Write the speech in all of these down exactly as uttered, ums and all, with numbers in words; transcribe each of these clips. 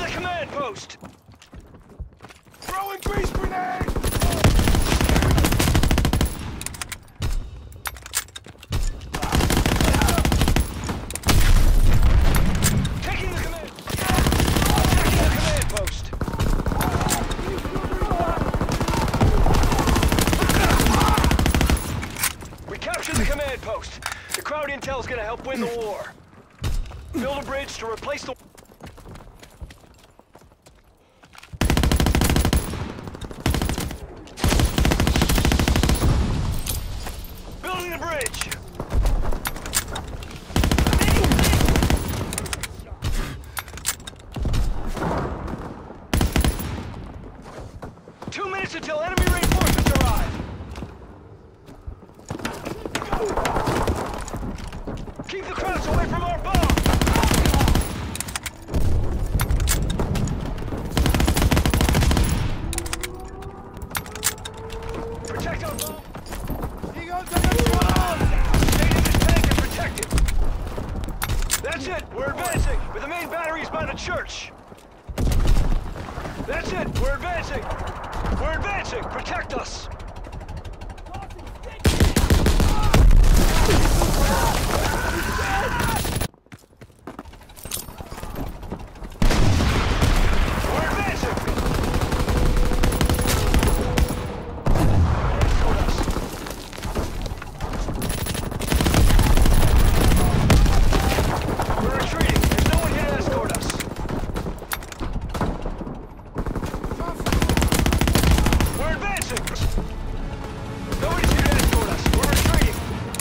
command post! Throwing grease grenade! Taking the command... Taking the command post! We captured the command post. The crowd intel's gonna help win the war. Build a bridge to replace the... Building the bridge! Two minutes until enemy reinforcements arrive! Keep the crowds away from our bomb! Protect our bomb! Stay in this tank and protect it! That's it! We're advancing! But the main battery is by the church! That's it! We're advancing! We're advancing! Protect us! We're advancing! We're retreating. There's no one here to escort us. We're advancing! Nobody's here to escort us. We're retreating.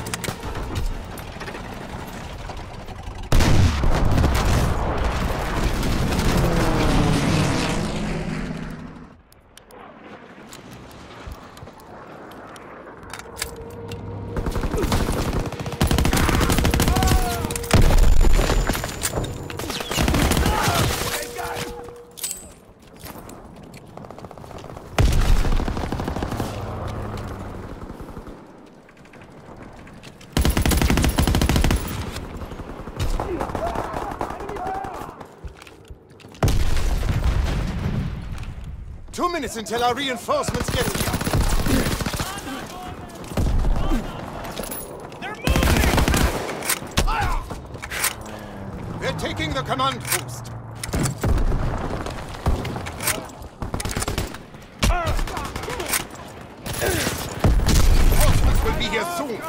Two minutes until our reinforcements get here. They're moving! They're taking the command post. Reinforcements will be here soon.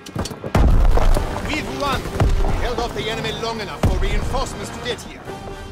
We've won! We held off the enemy long enough for reinforcements to get here.